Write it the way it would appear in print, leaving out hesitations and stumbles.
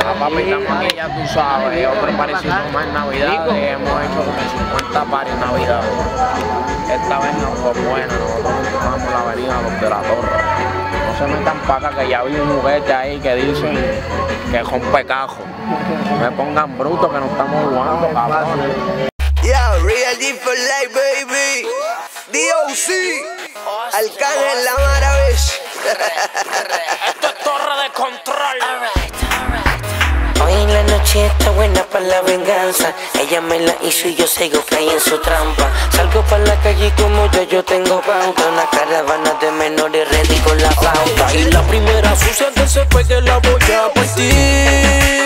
papi, estamos aquí, ya tú sabes, otro parecito más en Navidad. Hemos hecho como 50 pares en Navidad. Esta vez no fue buena, nosotros tomamos la avenida Los de la Torre. No se metan para acá, que ya vi un juguete ahí que dicen que es un pecajo. No me pongan bruto que no estamos jugando, cabrones. Yo, Real G for life, baby. DOC. Arcángel la maravilla. Esto es Torre de Control. Hoy en la noche está buena para la venganza. Ella me la hizo y yo sigo caí en su trampa. Salgo para la calle como yo tengo pauta. Una caravana de menores ready con la flauta. Y la primera sucia que se pegue la voy a partir.